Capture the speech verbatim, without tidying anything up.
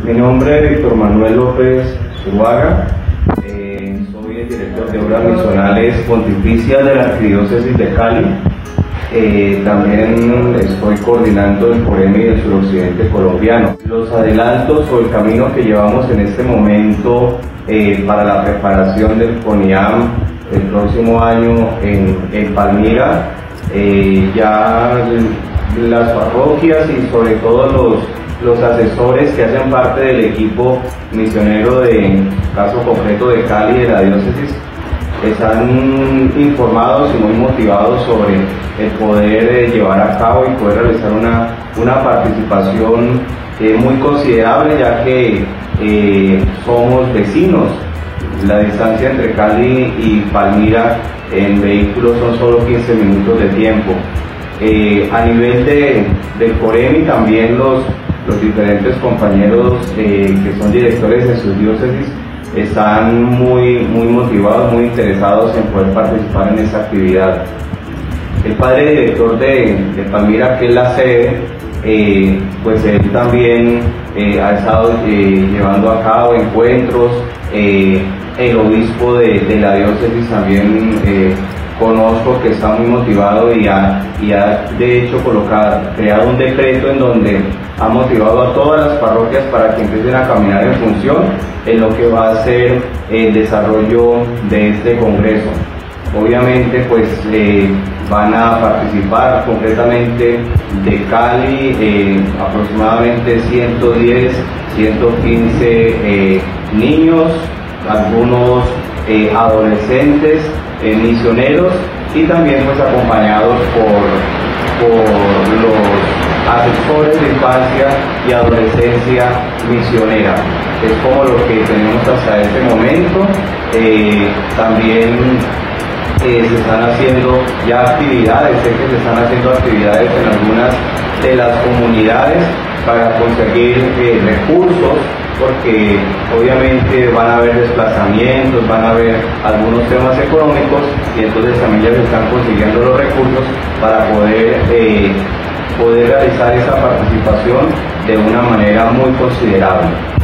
Mi nombre es Víctor Manuel López Zuluaga, eh, soy el director de Obras Misionales Pontificias de la Arquidiócesis de Cali. Eh, también estoy coordinando el Coremi del suroccidente colombiano. Los adelantos o el camino que llevamos en este momento eh, para la preparación del CONIAM el próximo año en, en Palmira, eh, ya las parroquias y sobre todo los, los asesores que hacen parte del equipo misionero de caso concreto de Cali, de la diócesis, están informados y muy motivados sobre el poder eh, llevar a cabo y poder realizar una, una participación eh, muy considerable, ya que eh, somos vecinos. La distancia entre Cali y Palmira en vehículos son solo quince minutos de tiempo. Eh, a nivel de, del Coremi, también los, los diferentes compañeros eh, que son directores en sus diócesis están muy, muy motivados, muy interesados en poder participar en esta actividad. El padre director de, de Palmira, que es la sede, eh, pues él también eh, ha estado eh, llevando a cabo encuentros. Eh, el obispo de, de la diócesis también eh, conozco que está muy motivado y ha, y ha de hecho colocado, creado un decreto en donde ha motivado a todas las parroquias para que empiecen a caminar en función en lo que va a ser el desarrollo de este congreso. Obviamente pues eh, van a participar concretamente de Cali eh, aproximadamente ciento diez, ciento quince eh, niños, algunos eh, adolescentes, eh, misioneros y también pues acompañados por, por los asesores de infancia y adolescencia misionera. Es como lo que tenemos hasta este momento. Eh, también eh, se están haciendo ya actividades, sé que se están haciendo actividades en algunas de las comunidades para conseguir eh, recursos, porque obviamente van a haber desplazamientos, van a haber algunos temas económicos y entonces también ya se están consiguiendo los recursos para poder, eh, poder realizar esa participación de una manera muy considerable.